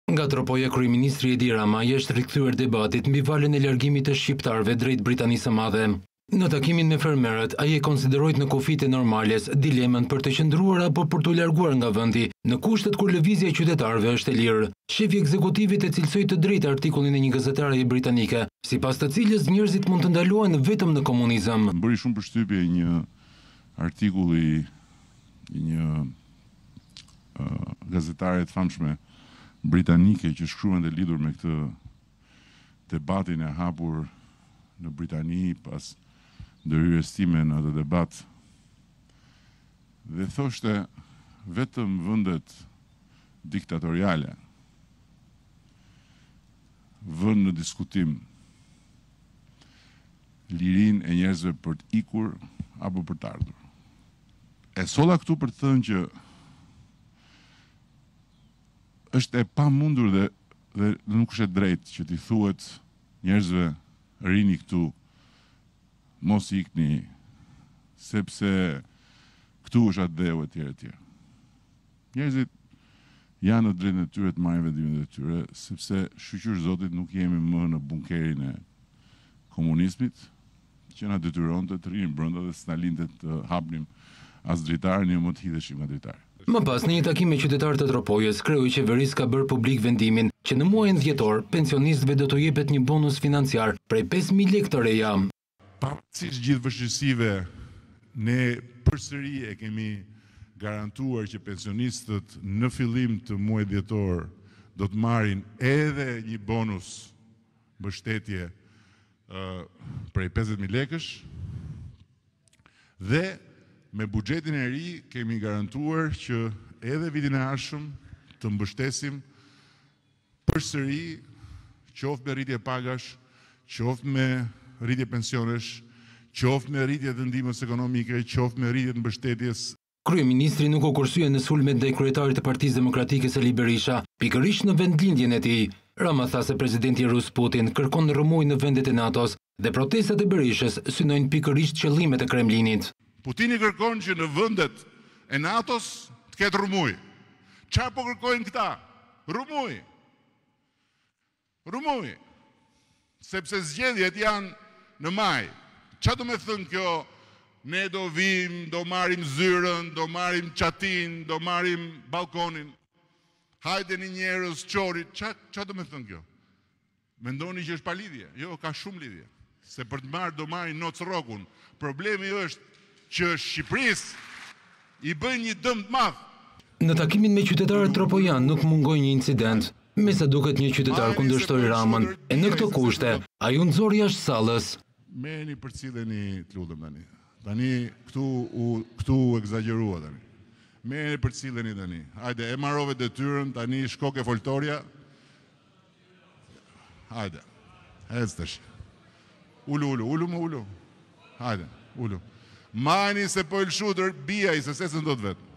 Nga Tropoja, kryeministri Edi Rama është rikthyer debatit mbi valën e largimit të shqiptarëve drejt Britanisë së Madhe. Në takimin me fermerët, ai e konsideroi në kufit e normales dilemën për të qëndruar apo për të larguar nga vendi, në kushtet kur lëvizja e qytetarëve është e lirë. Shefi i ekzekutivit e cilësoi të drejtë artikullin e një gazetareje britanike, sipas të cilës njerëzit mund të ndalohen vetëm në komunizëm. Bëri shumë përshtypje një artikull i një gazetare të famshme britanike që shkruan dhe lidhur me këtë debatin e hapur në Britani pas ndërhyrjes time në atë debat, dhe thoshte vetëm vendet diktatoriale vënë në diskutim lirinë e njerëzve për të ikur apo për të ardhur. E solla këtu për të thënë që është e pamundur dhe nuk është e drejtë që t'i thuhet njerëzve rini këtu, mos ikni, sepse këtu është atë dheu e tjere. Njerëzit janë në drejtën e tyre të marrin vendimet e tyre, sepse shqyr Zotit nuk jemi më në bunkerin e komunizmit, që na detyron të rrinim brenda dhe s'na linte të hapnim as dritarën, jo më të hidheshim nga dritarë. Më pas, në një takim me qytetarët e Tropojës, kreu i qeverisë ka bërë publik vendimin që në muajin dhjetor pensionistëve do të jepet një bonus financiar prej 5.000 lekë të reja. Pavarësisht gjithë vështirësive, ne përsëri e kemi garantuar që pensionistët në fillim të muajit dhjetor do të marrin edhe një bonus mbështetje prej 50.000 lekësh, dhe me buxhetin e ri kemi garantuar që edhe vitin e ardhshëm të mbështesim përsëri, qoftë me rritje pagash, qoftë me rritje pensionesh, qoftë me rritje të ndihmës ekonomike, qoftë me rritje të mbështetjes. Kryeministri nuk u kursye në sulmet ndaj kryetarit të Partisë Demokratike Sali Berisha, pikërisht në vendlindjen e tij. Rama tha se presidenti rus Putin kërkon rrëmuj në vendet e NATO-s dhe protestat e Berishës synojnë pikërisht qëllimet e Kremlinit. Putini kërkon që në vendet e NATO-s të ketë rrëmuj. Çfarë po kërkojnë këta? Rrëmuj. Rrëmuj. Sepse zgjedhjet janë në maj. Çfarë do me thënë kjo? Ne do vim, do marrim zyrën, do marrim çatin, do marrim balkonin. Hajde një njerëz çorit. Çfarë do me thënë kjo? Mendoni që është pa lidhje? Jo, ka shumë lidhje. Se për të marrë do marrin nocrokun. Problemi është që Shqipërisë i bën një dëm të madh. Në takimin me qytetarët tropojan nuk mungoi një incident. Me sa duket një qytetar kundërshtoi Ramën, e në këto kushte ai u nxori jashtë sallës. Merrni përcilleni, të lutem tani. Tani këtu egzagerua tani. Merrni përcilleni tani. Hajde, e marrove detyrën, tani shko ke foltorja. Hajde. Ec tash. Ulu. Hajde, ulu. Mani se po i lëshutër, bia i se sesën do të vetë.